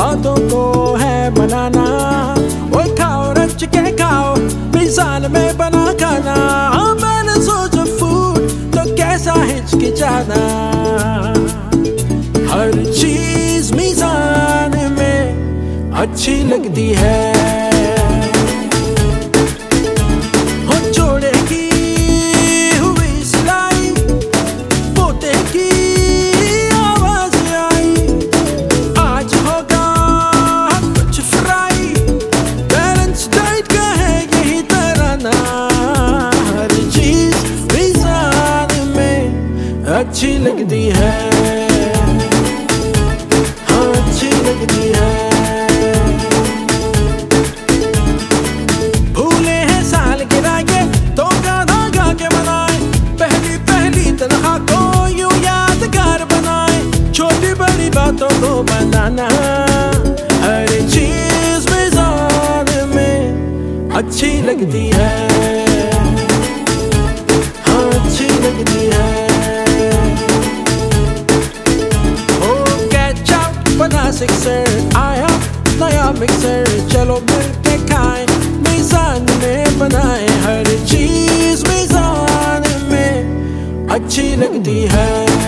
बातों को है मनाना। वो खाओ रच के खाओ, मीज़ान में बना खाना। मैंने सोचा फूड तो कैसा हिचकिचाना। हर चीज मीज़ान में अच्छी लगती है। हो जोड़े की हुई सिलाई, पोते की आवाज आई। आज होगा कुछ फ्राई, बैलेंस डाइट का है यही तराना। हर चीज मीज़ान में अच्छी लगती है, हाँ अच्छी लगती है। भूले हैं साल गिराए तो गाना गा के मनाए। पहली पहली तनख्वाह को यूं यादगार बनाए। छोटी बड़ी बातों को बनाना। हर चीज मीज़ान में अच्छी लगती है, हाँ अच्छी लगती है। बना सिक्सर आया नया मिक्सर, चलो मिलके खाएं मीज़ान में बनाए। हर चीज मीज़ान में अच्छी लगती है।